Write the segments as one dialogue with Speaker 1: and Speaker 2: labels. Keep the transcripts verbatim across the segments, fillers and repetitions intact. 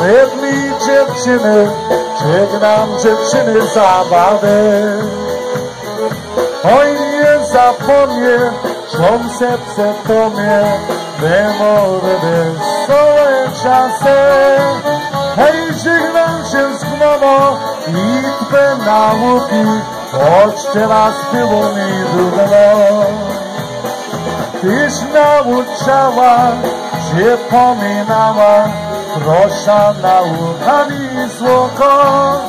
Speaker 1: Jedli dziewczyny, żegnam dziewczyny zabawy. Oj, nie zapomnę, czym serce to mnie, memory wesołe czasy. Hej, żegnam się z głowa i twe nauki, choć teraz było mi trudno. Tyś nauczała, się pominęła, proszę nauka mi złoko.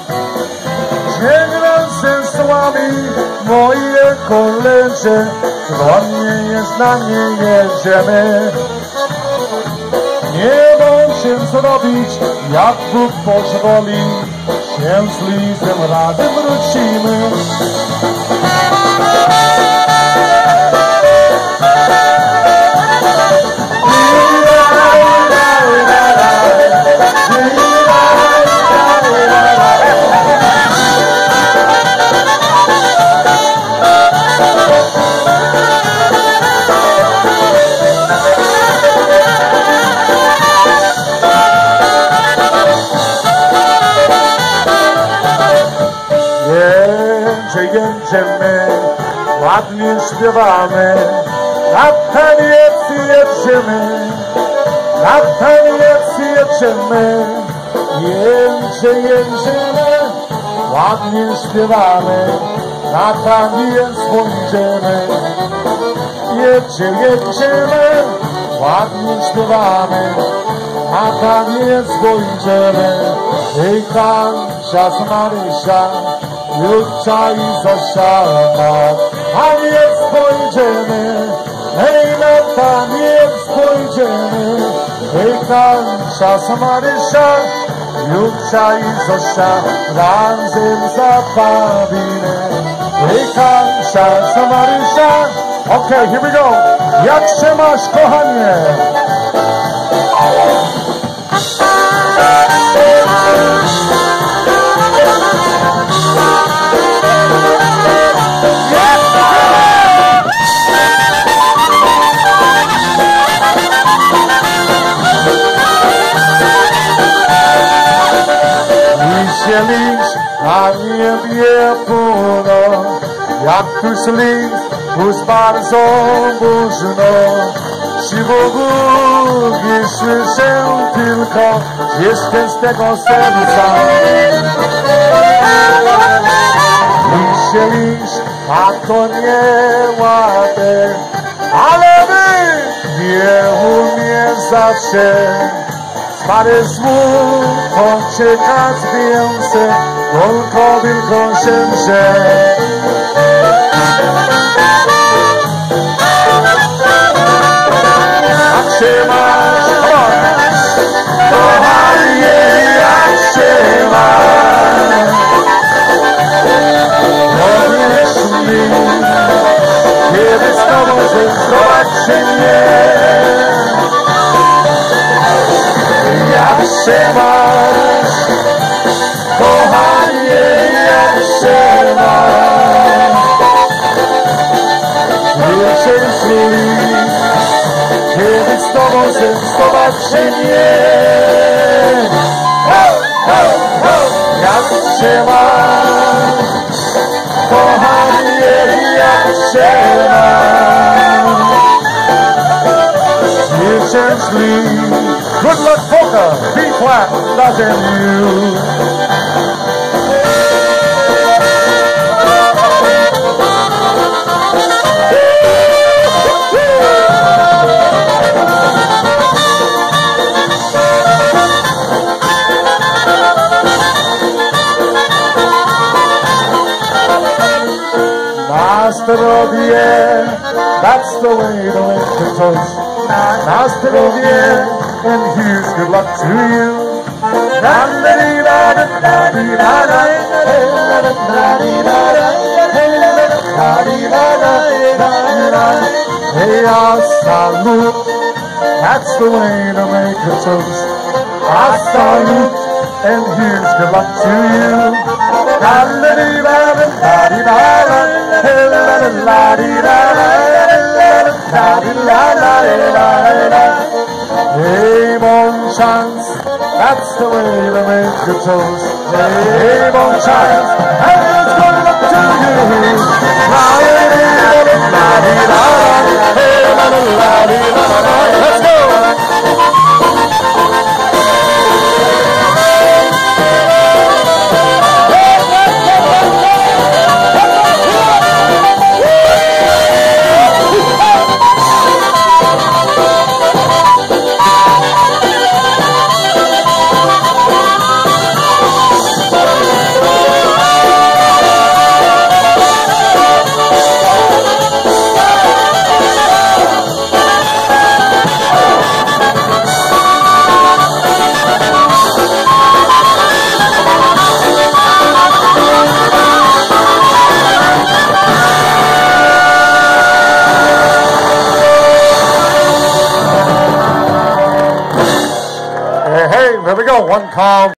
Speaker 1: Żegnam się z wami, moje koleże, to nie jest na nie jedziemy. Nie mam się zrobić, jak Bóg pozwoli, się z Lizem razem wrócimy. Jedziemy, ładnie śpiewamy, na taniec jedziemy, na taniec jedziemy, jedzie, jedziemy, ładnie śpiewamy, na taniec pójdziemy, jedzie, jedziemy, ładnie śpiewamy, na taniec pójdziemy, hej Kasia z Marysia, Julcia i Zosia, na taniec pójdziemy, hej, na taniec pójdziemy, hej, Kasia z Marysia, Julcia i Zosia, razem zabawimy, hej, Kasia z Marysia. Okay, here we go. Jak się masz, kochanie? Liść na niebie płyną, jak tuż liść, tuż bardzo późno. Siwogórki słyszę tylko, jeszcze z tego serca. Liście liść, a to nie ładne, ale my nie umie zawsze. Parę słów, poczekać więcej, tylko tylko się drze. Jak się masz, kochanie, jak się masz? Powiedz mi, kiedy z tobą zestrować się nie. Jak się masz, kochanie, jak się masz? Wieczór zły, kiedy z tobą zestrować się nie. Ho, ho, ho. Jak się masz, kochanie, jak się masz? Wieczór zły. Good luck, polka, B flat, doesn't you? Na zdrowie, that's the way to make the toast. Na zdrowie, and here's good luck to you. Hey, a salute, that's the way to make a toast. A salute, and here's good luck to you. Hey, bon chance, That's the way to make a toast. Hey, bon child, and it's going up to you. La-di-da-da-da-da-da-da-da. Hey, la-la-la-di-da-da-da.